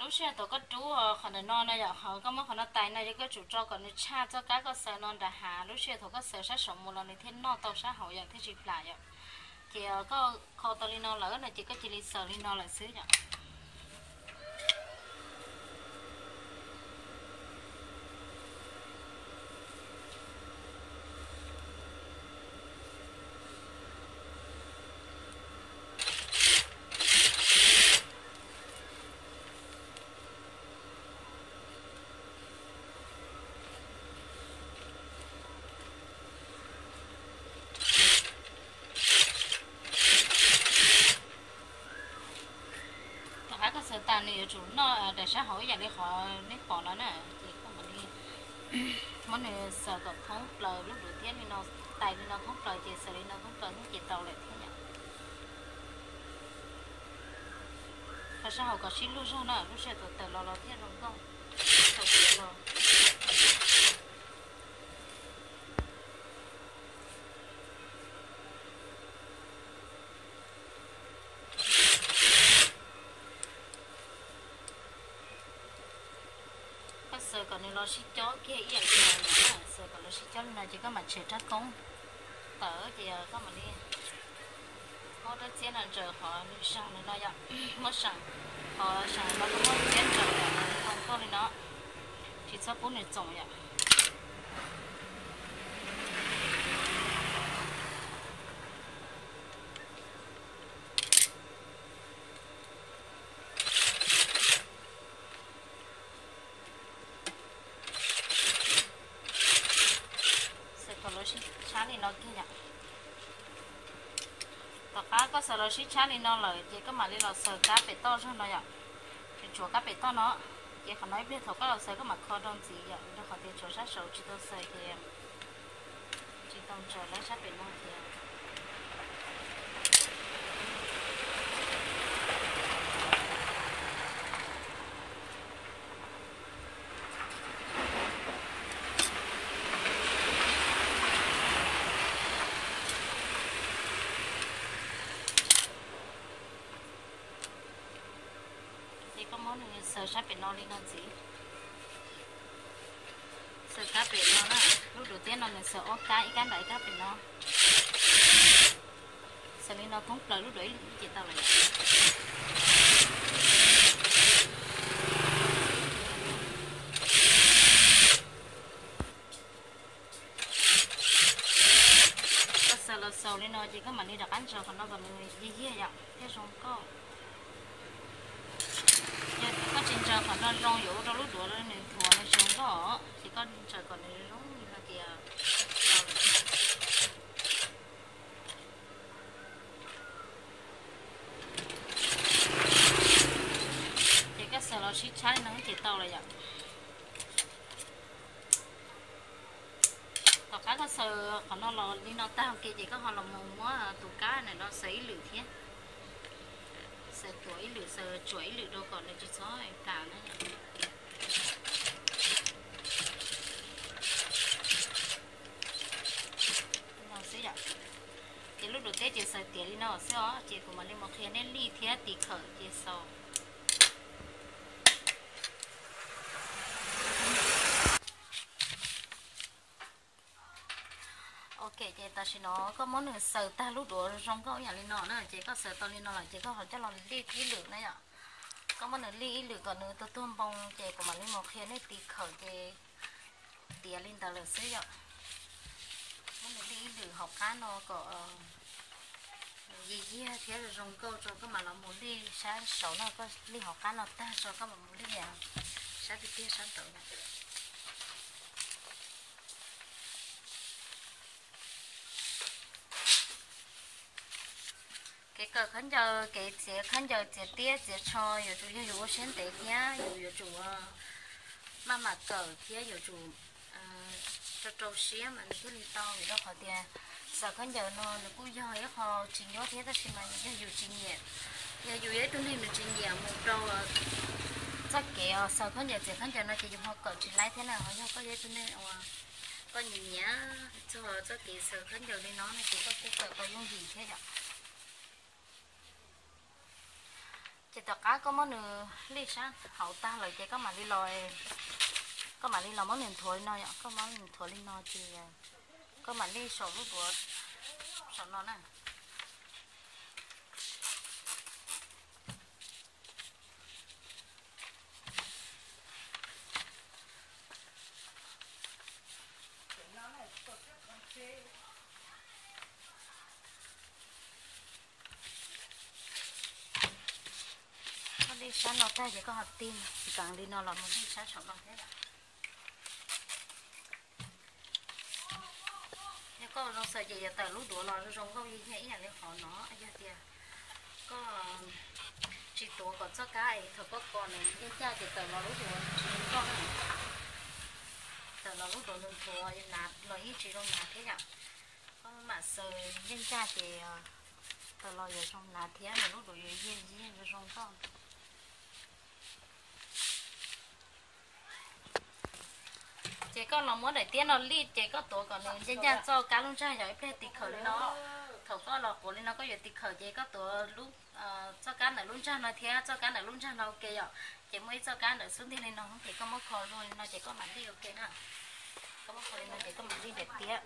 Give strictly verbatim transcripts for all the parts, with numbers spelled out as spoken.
lúc xưa tôi có chú khẩn này non này họ có mất khẩn nó tay này cái chủ cho còn nó cha cho cái có sợ non đã hà lúc xưa tôi có sợ sát sống một lần này thế non tàu sát hậu dạng thế chỉ lại vậy thì có kho tàu đi non lỡ này chỉ có chỉ đi sợ đi non là xứ vậy sợ tàn này chủ nó để xã hội dạng đi họ nếp bỏ nó nè thì không mình đi món này sợ còn không lời lúc đầu tiên thì nó tay thì nó không lời chỉ sợ đi nó không lời nó chỉ tàu lại thế nhỉ và xã hội có xin lúc sau nè lúc sau tụi tụi lo lo thế nó không tụi lo sợ còn nó xí chó kia ý dạng này sợ còn nó xí chó này chỉ có mặt trời trát công tớ thì có mà đi họ đã chiến là chờ họ đi sang nó nói mất sang họ sang nó cũng mất chiến chờ không có gì đó thì sao bốn này trồng vậy có sợ là xích chán đi nó lời chỉ có mà đi là sợ cá bể to cho nó vậy thì chúa cá bể to nó chỉ còn nói biết thôi có là sợ có mặt kho đông gì vậy nó khỏi tiền chúa sát sầu chỉ tôi sợ thì chỉ tông trời lấy sát bể nó thì sợ sát biển non đi làm gì sợ cá biển non á lúc đầu tiên là mình sợ ốc cá ý cá đại cá biển non sợ đi nó không lời lúc đấy chỉ tao lại sợ là sầu đi nó chỉ có mà đi đặt ăn sầu còn nó còn gì gì vậy thế xong có có trên trời còn nó rong dỗ trong lúc đuổi lên này thua nó xuống đó thì con trời còn này rong là kìa thì cái sợ nó xích trái nó chỉ tàu là vậy còn cái có sợ còn nó lò đi nó tao kia chỉ có họ làm mồm quá tụ cá này nó sấy lử thế sợ chuối lử sợ chuối lử đâu còn là chỉ số cả nữa nó sẽ vậy thì lúc đầu tết chỉ sợ tiền đi nó sẽ ó chỉ của mình lên một khi nên ly thế thì khởi thì sau ok chị ta chỉ nó có món này sợ ta lúc đó trong có nhà lên nó nữa chỉ có sợ tao lên nó là chỉ có họ cho nó đi tí lửa này ạ có món này ly lửa còn nữa tôi tuôn bông chị của mình lên một khi này tí khởi thì tía lên tao là xí vậy món này ly lửa học cá nó có gì gì thế rồi trong câu cho có mà nó muốn đi sáng sáu nó có đi học cá nó ta cho có mà muốn đi nhà sáng đi kia sáng tới cái cờ khán giờ cái sẽ khán giờ sẽ tiếc sẽ cho有主要有先得听有有主妈妈cờ phía有chủ cho trâu xía mà cái li to thì nó khỏi tiền giờ khán giờ nó nó cũng do ấy họ trình nhớ thế đó thì mà nóอยู่trình nhẹ giờอยู่ấy trong này nó trình nhẹ một trâu chắc kẹo giờ khán giờ sẽ khán giờ nó chỉ dùng họ cờ chỉ lấy thế nào họ nhau có ấy trong này có nhìn nhá cho họ cho kỹ giờ khán giờ đi nó chỉ có cái cờ có dùng gì thế vậy chỉ tất cả có món nữa lý sáng hậu ta lời chỉ có mà đi lòi có mà đi làm món nền thổi nó vậy có món nền thổi lên nó thì có mà đi sổ lúc bữa sổ nó nè đi sáng nó ta chỉ có hạt tim chỉ cần đi nó là một đi sáng sổ nó thế là nếu có nó sợ gì tại lúc đuổi nó rong câu gì nhảy là lấy khó nó ai giờ tiền có chỉ tuổi còn cho cái thật có con này cái cha thì tờ nó lúc đuổi chỉ con này tờ nó lúc đuổi đừng thua nạt lời ít chỉ đâu nạt thế nhở có mà sợ nhân cha thì tờ lo giờ trong nạt thế mà lúc đuổi gì gì gì rong con chỉ có lòng muốn để tiền nó lít chỉ có tuổi còn nên dân gian cho cá luôn trai rồi phải tịch khởi nó thầu có lọ của nó có việc tịch khởi chỉ có tuổi lúc cho cá này luôn trai nó thế cho cá này luôn trai nó ok rồi chỉ mới cho cá này xuống thì nên nó không thể có mất khởi rồi nó chỉ có mặt đi ok nè có mất khởi nó chỉ có mặt đi để tía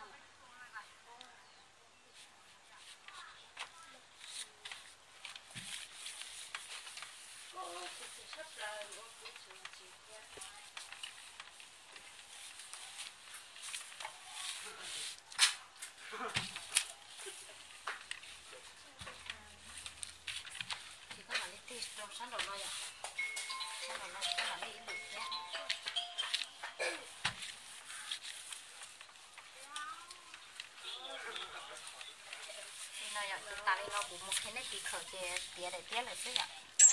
thì có là đi trong sáng đầu nói vậy sáng đầu nói có là đi được nhé thì nói vậy từ ta đi nó cũng một cái này thì khởi cái tía để tía lại chứ vậy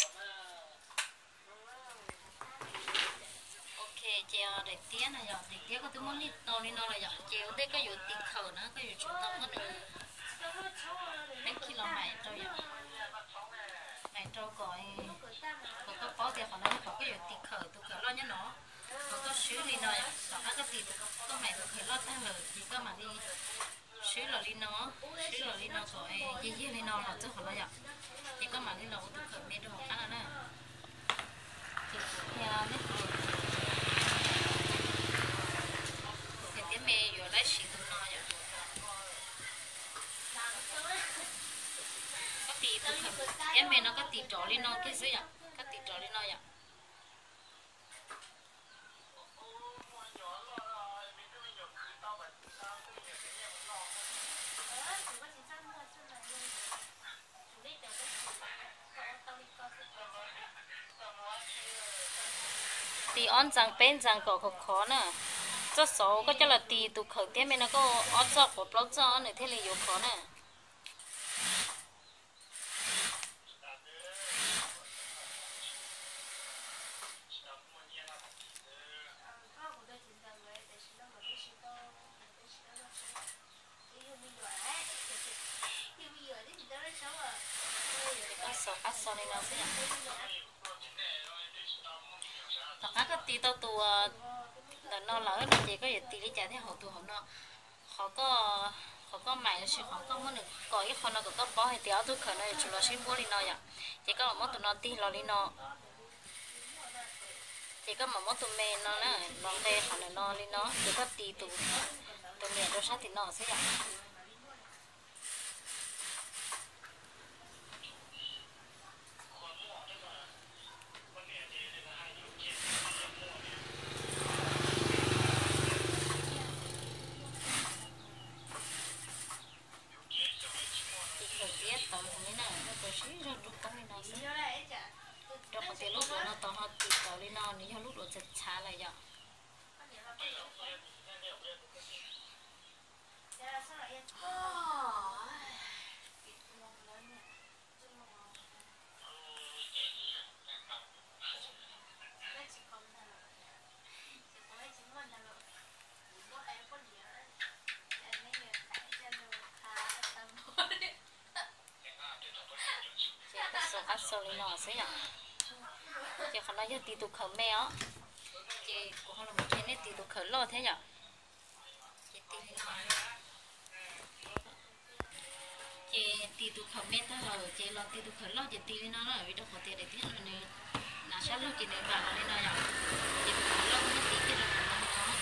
chiều để tía này rồi thì tía có thứ món đi to đi nó là rồi chiều đây có vụ tịt khờ nữa có vụ trung tâm có nữa mấy kilo mày trâu vậy mày trâu gọi còn có có tiền còn nó có cái vụ tịt khờ tụi khờ lo nhá nó còn có xíu đi nó vậy còn nó có tịt có mày tụi khờ lo tăng lời thì có mà đi xíu là đi nó xíu là đi nó gọi gì gì đi nó là chứ không lo vậy thì có mà đi nó tụi khờ mẹ đồ ăn là nữa thì theo mấy mẹ vừa lấy xịt tụi nó vậy, có tì tụi em mẹ nó có tì trỏ lên nó cái gì vậy, có tì trỏ lên nó vậy. Tì on chẳng bên chẳng có khó khó nè. Cho số có cho là tì tụ khởi tiết mình nó có ót cho của blog cho này thế là yếu khó nè có số ắt số này nó sẽ tất cả các tì tao tụ là nó lỡ là chỉ có việc tỷ lệ trả theo họ tụ họ nó họ có họ có mày sẽ họ có món được có ít phần nó cũng có bỏ hay téo tụ khởi này chủ là xin bố đi nó vậy chỉ có một món tụ nó tỷ là đi nó chỉ có một món tụ mè nó nè nó đây họ này nó đi nó chỉ có tỷ tụ tụ mè đồ sát thì nó sẽ vậy thì lúc đó nó to hơn thì tao lên non thì lúc đó chật chá lại vậy ắt sau lên non sẽ vậy chị không nói cho tì tụ khởi mẹ á chị cũng không là một cái này tì tụ khởi lo thế nhở chị tì lên chị ti tụ khẩu mét thôi rồi chị lo ti tụ khẩu lo chị ti nó là vì đâu có tiền để tiền rồi này là sao lo chị này bà nó lên nói rồi chị khẩu lo nó tí cái rồi không có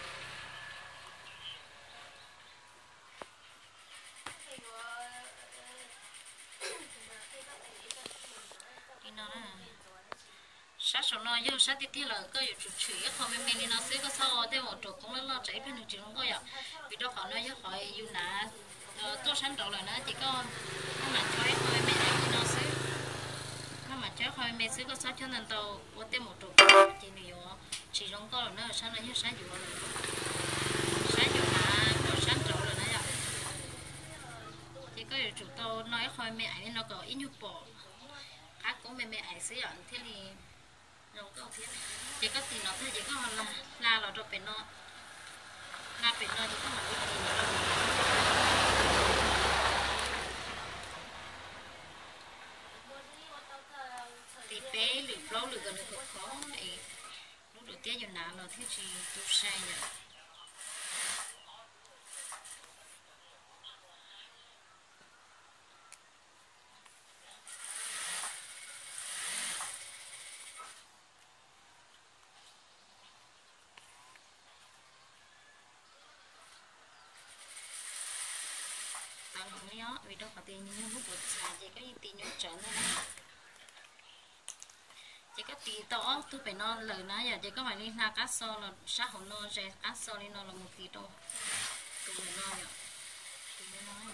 đi nó là sát số nó vô sát tiếp theo là cóอยู่จุดฉี่เขาไม่มีnóซื้อก็ซ่อแต่ว่าจุดของเราเราใจเป็นจุดของก็อย่างvì đó họ nói với họอยู่นะtôi sáng đầu là nó chỉ có nó mà chơi thôi mẹ ấy nó xứ nó mà chơi thôi mẹ xứ có sao cho nên tao có tên một chục chỉ nhiều chỉ trong có là nó sáng nó như sáng dụ rồi sáng dụ là có sáng đầu là nó vậy chỉ có điều chụp tao nói thôi mẹ ấy nó có ít nhục bỏ khác cũng mẹ mẹ ấy xứ vậy thế thì trong có thế chỉ có tiền nó thôi chỉ có là là là rồi phải nó là phải nó chỉ có một cái tiền nó thì bé lụt lâu lụt gần được khó thì lúc đầu tiên giờ nào nó thiếu gì tôi sai rồi tao không nhớ vì đâu có tiền như lúc bột xài chỉ có tiền nhớ trở nữa chỉ có tí to tôi phải nó lời nói giờ chỉ có phải đi na cá so là sát hồn nó sẽ cá so đi nó là một tí to tôi mới nói vậy tôi mới nói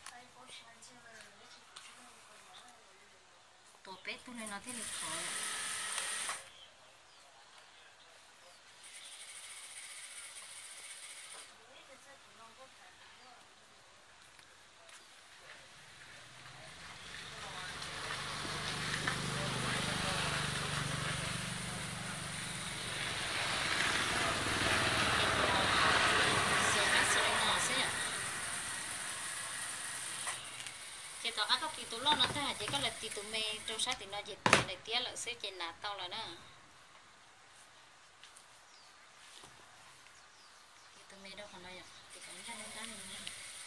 tôi biết tôi nên nói thế được khó chị tao ăn cái tủ lo nó thế chỉ có là tủ mê trong sát thì nó chỉ để tía lại xếp trên nát tao là nữa tủ mê đâu còn đây à thì cũng ra nên ra nên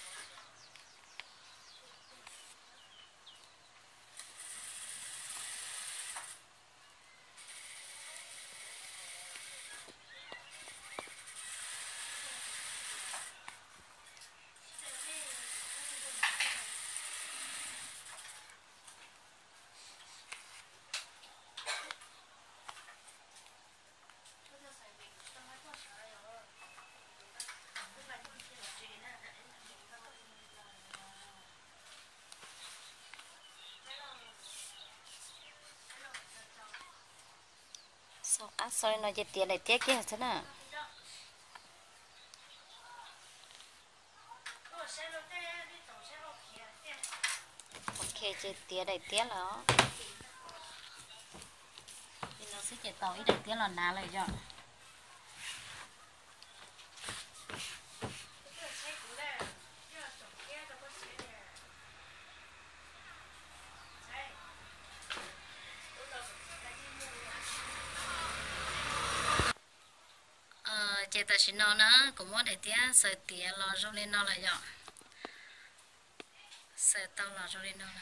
sao cá soi nó chỉ tiền để tiếc kia thế nào ok chỉ tiền để tiếc là thì nó sẽ chỉ tàu ít để tiếc là ná lại rồi chị ta xin nó nó cũng muốn để tía sợ tía lo trong lên nó lại dọn sợ tao lo trong lên nó lại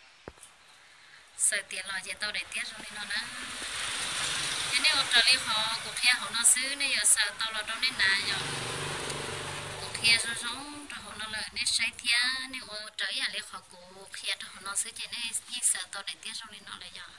sợ tía lo chị tao để tía trong lên nó nữa thế nếu trở đi họ cuộc kia họ nó xứ nếu giờ sợ tao lo trong lên nà dọn cuộc kia sống sống rồi họ nó lại nếu say tía nếu họ trở về lấy họ cuộc kia họ nó xứ chị nếu sợ tao để tía trong lên nó lại dọn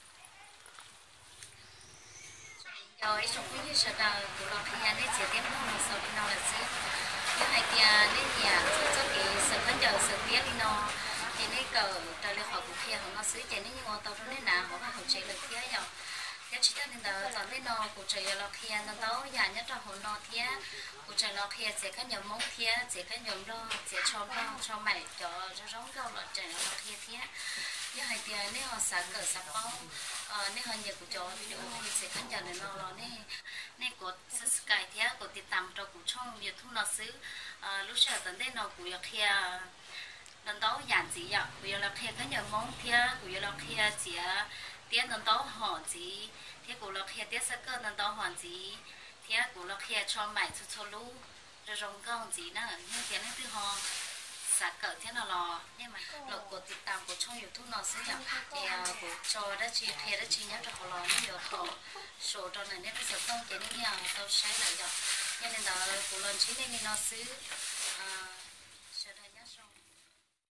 rồi trong cái như sợ là của nó khi anh ấy chỉ tiếp nó là sợ đi nó là gì như hai tia nên nhà cho cho cái sợ khán giả sợ biết đi nó thì nên cờ trời lên họ cũng kia họ nó xứ chỉ nên như ngồi tàu trong nên nào họ phải học chạy được kia rồi cái chỉ cho nên là giờ nên nó của trời là kia nó đâu nhà nhất là họ nó kia của trời là kia chỉ cái nhóm mông kia chỉ cái nhóm đó chỉ cho đó cho mày cho cho giống câu là trời là kia kia như hai tia nếu họ sáng cờ sáng bao nếu họ nhiều của chó video thì sẽ khán giả này nó nó nè nè có subscribe theo cóติดตามcho của trong YouTube nó xứ lúc sau tận đây nó của kia lần đó giản dị ạ của là kia cái nhà mong kia của là kia chỉ tiếng lần đó họ chỉ thế của là kia tiếng sắc cơ lần đó hoàn chỉ thế của là kia cho mày cho cho lu rồi rong con gì nữa nhưng tiếng này từ họ xã cỡ thế nào lò nhưng mà lộc củaติดตามcủa trong YouTube nó sẽ là thì của cho đó chỉ thuê đó chỉ nhớ cho họ lò nó nhiều tổ số trong này nếu bây giờ không cái này nhiều tao sẽ lại rồi cho nên là của lần chỉ nên nó xứ à sẽ đây nhớ xong